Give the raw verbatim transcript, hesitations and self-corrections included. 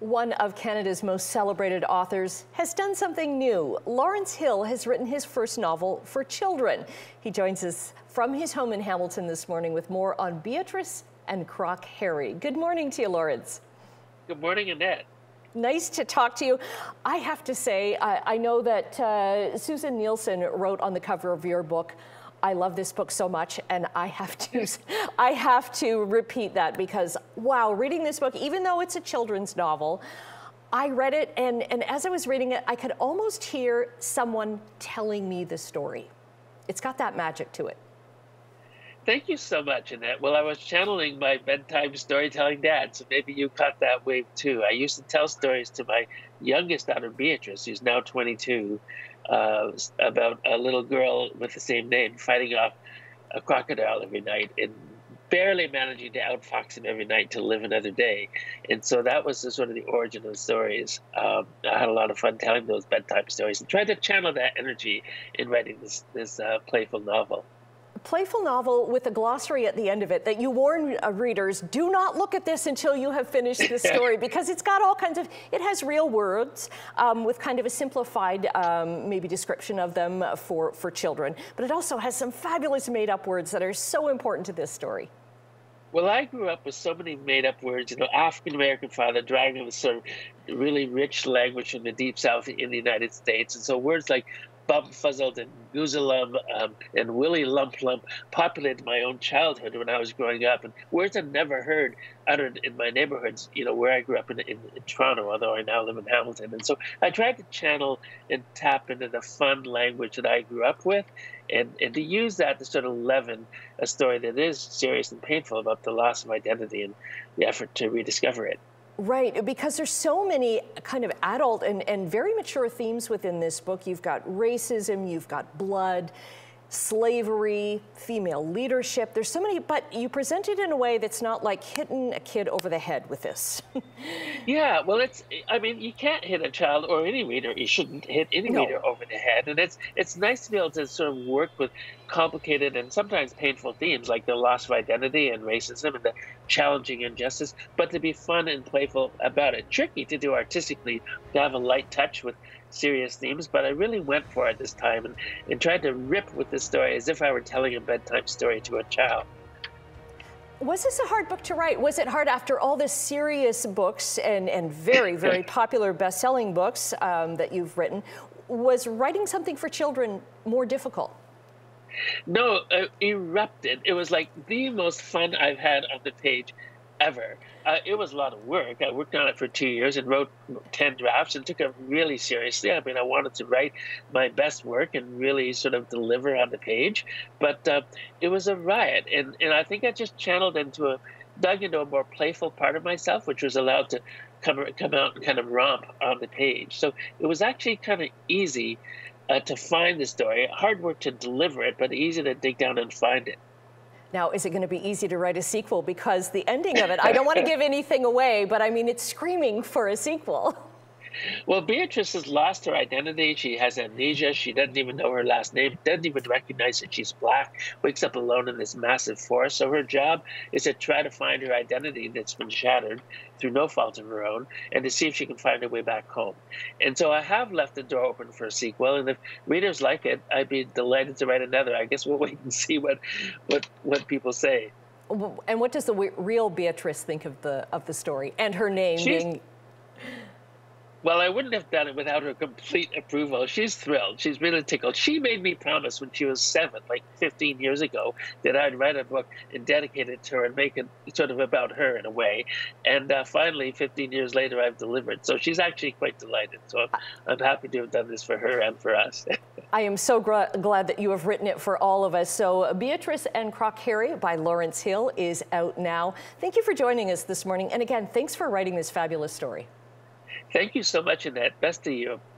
One of Canada's most celebrated authors has done something new. Lawrence Hill has written his first novel for children. He joins us from his home in Hamilton this morning with more on Beatrice and Croc Harry. Good morning to you, Lawrence. Good morning, Annette. Nice to talk to you. I have to say, I, I know that uh, Susan Nielsen wrote on the cover of your book, "I love this book so much," and I have to, I have to repeat that because, wow, reading this book, even though it's a children's novel, I read it, and, and as I was reading it, I could almost hear someone telling me the story. It's got that magic to it. Thank you so much, Annette. Well, I was channeling my bedtime storytelling dad, so maybe you caught that wave too. I used to tell stories to my youngest daughter, Beatrice, who's now twenty-two, uh, about a little girl with the same name fighting off a crocodile every night and barely managing to outfox him every night to live another day. And so that was the sort of the origin of the stories. Um, I had a lot of fun telling those bedtime stories and tried to channel that energy in writing this, this uh, playful novel. Playful novel with a glossary at the end of it that you warn uh, readers, do not look at this until you have finished the story, because it's got all kinds of, it has real words um, with kind of a simplified um, maybe description of them for, for children, but it also has some fabulous made-up words that are so important to this story. Well, I grew up with so many made-up words, you know, African-American father, dragging with sort of really rich language from the Deep South in the United States. And so words like bum-fuzzled and goozalum um, and willy lump lump populated my own childhood when I was growing up. And words I'd never heard uttered in my neighborhoods, you know, where I grew up in, in, in Toronto, although I now live in Hamilton. And so I tried to channel and tap into the fun language that I grew up with, and, and to use that to sort of leaven a story that is serious and painful about the loss of identity and the effort to rediscover it. Right, because there's so many kind of adult and, and very mature themes within this book. You've got racism, you've got blood, slavery, female leadership. There's so many, but you present it in a way that's not like hitting a kid over the head with this. Yeah, well, it's, I mean, you can't hit a child or any reader. You shouldn't hit any No. reader over the head. And it's it's nice to be able to sort of work with complicated and sometimes painful themes like the loss of identity and racism and the challenging injustice, but to be fun and playful about it. Tricky to do artistically, to have a light touch with serious themes, but I really went for it this time and, and tried to rip with the story as if I were telling a bedtime story to a child. Was this a hard book to write? Was it hard after all the serious books and, and very, very popular best-selling books um, that you've written? Was writing something for children more difficult? No, it erupted. It was like the most fun I've had on the page ever. Uh, it was a lot of work. I worked on it for two years and wrote ten drafts and took it really seriously. I mean, I wanted to write my best work and really sort of deliver on the page, but uh, it was a riot. And, and I think I just channeled into a, dug into a more playful part of myself, which was allowed to come, come out and kind of romp on the page. So it was actually kind of easy uh, to find the story, hard work to deliver it, but easy to dig down and find it. Now, is it going to be easy to write a sequel? Because the ending of it, I don't want to give anything away, but I mean, it's screaming for a sequel. Well, Beatrice has lost her identity. She has amnesia. She doesn't even know her last name, doesn't even recognize that she's Black, wakes up alone in this massive forest. So her job is to try to find her identity that's been shattered through no fault of her own, and to see if she can find her way back home. And so I have left the door open for a sequel, and if readers like it, I'd be delighted to write another. I guess we'll wait and see what, what, what people say. And what does the real Beatrice think of the, of the story and her name She's being... Well, I wouldn't have done it without her complete approval. She's thrilled. She's really tickled. She made me promise when she was seven, like fifteen years ago, that I'd write a book and dedicate it to her and make it sort of about her in a way. And uh, finally, fifteen years later, I've delivered. So she's actually quite delighted. So I'm, I'm happy to have done this for her and for us. I am so glad that you have written it for all of us. So Beatrice and Croc Harry by Lawrence Hill is out now. Thank you for joining us this morning. And again, thanks for writing this fabulous story. Thank you so much, Annette. Best to you.